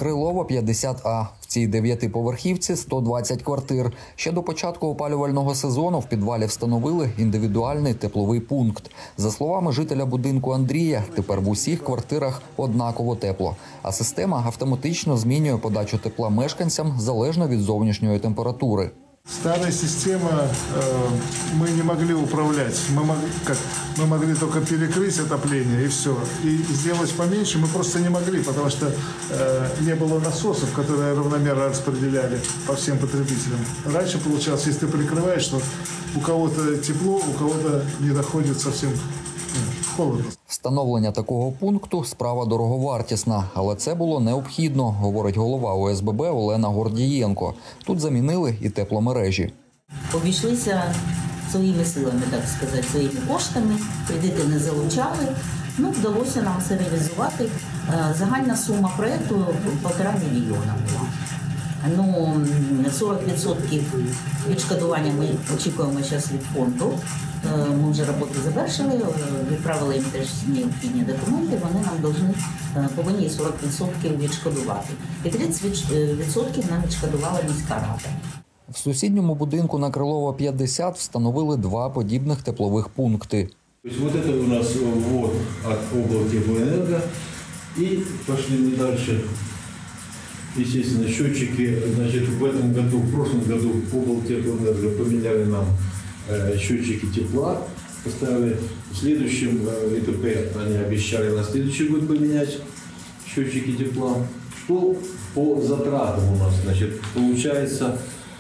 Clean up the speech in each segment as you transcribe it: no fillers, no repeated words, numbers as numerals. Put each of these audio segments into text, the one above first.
Крилова, 50А. В цій 9-поверхівці 120 квартир. Ще до початку опалювального сезону в підвалі встановили індивідуальний тепловий пункт. За словами жителя будинку Андрія, тепер в усіх квартирах однаково тепло. А система автоматично змінює подачу тепла мешканцям залежно від зовнішньої температури. Старая система, мы не могли управлять. Мы могли только перекрыть отопление и все. И сделать поменьше мы просто не могли, потому что не было насосов, которые равномерно распределяли по всем потребителям. Раньше получалось, если ты прикрываешь, что у кого-то тепло, у кого-то не доходит совсем холодно. Встановлення такого пункту – справа дороговартісна, але це було необхідно, говорить голова ОСББ Олена Гордієнко. Тут замінили і тепломережі. Обійшлися своїми силами, так сказати, своїми коштами, кредити не залучали. Вдалося нам це реалізувати. Загальна сума проєкту – 1,5 мільйона була. 40% відшкодування ми очікуємо зараз від фонду. Ми вже роботу завершили, відправили їм теж необхідні документи, вони нам повинні 40% відшкодувати. І 30% нам відшкодувала міська рада. В сусідньому будинку на Крилова, 50 встановили 2 подібних теплових пункти. Тобто, вот это у нас ввод от облтеплоэнерго. И пошли мы дальше. Естественно, счетчики, значит, в прошлом году облтеплоэнерго поменяли нам счетчики тепла, поставили. В следующем ИТП они обещали на следующий год поменять счетчики тепла. Что по затратам у нас, значит, получается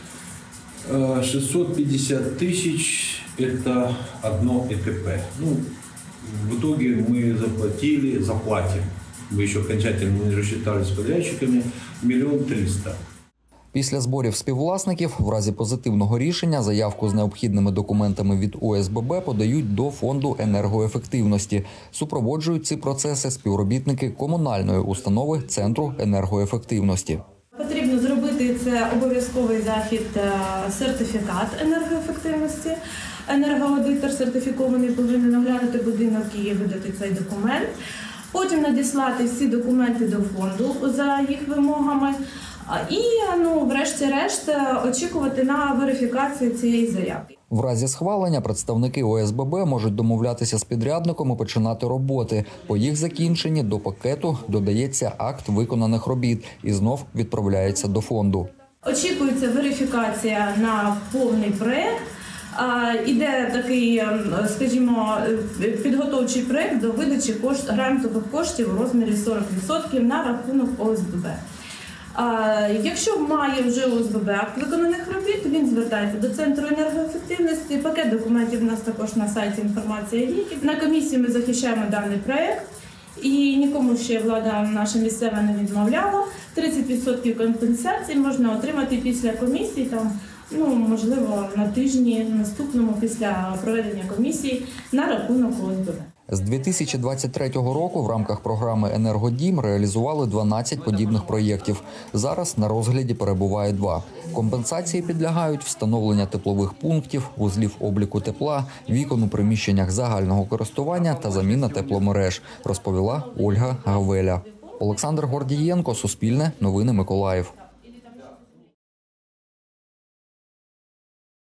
650 тысяч – это одно ИТП. В итоге мы заплатим. Мы еще окончательно не рассчитались с подрядчиками, 1 300 000. Після зборів співвласників, в разі позитивного рішення, заявку з необхідними документами від ОСББ подають до Фонду енергоефективності. Супроводжують ці процеси співробітники комунальної установи Центру енергоефективності. Потрібно зробити це обов'язковий захід, сертифікат енергоефективності. Енергоаудитор сертифікований повинен оглянути будинок і видати цей документ. Потім надіслати всі документи до фонду за їх вимогами. І, врешті-решт, очікувати на верифікацію цієї заявки. В разі схвалення представники ОСББ можуть домовлятися з підрядником і починати роботи. По їх закінченні до пакету додається акт виконаних робіт і знов відправляється до фонду. Очікується верифікація на повний проєкт. Іде такий, скажімо, підготовчий проєкт до видачі грантових коштів у розмірі 40% на рахунок ОСББ. Якщо має вже ОСББ акт виконаних робіт, він звертається до Центру енергоефективності. Пакет документів у нас також на сайті інформація є. На комісії ми захищаємо даний проєкт і нікому ще влада наша місцева не відмовляла. 30% компенсації можна отримати після комісії, можливо, на тижні наступному після проведення комісії на рахунок ОСББ. З 2023 року в рамках програми «Енергодім» реалізували 12 подібних проєктів. Зараз на розгляді перебуває 2. Компенсації підлягають встановлення теплових пунктів, вузлів обліку тепла, вікон у приміщеннях загального користування та заміна тепломереж, розповіла Ольга Гавеля. Олександр Гордієнко, Суспільне, Новини Миколаїв.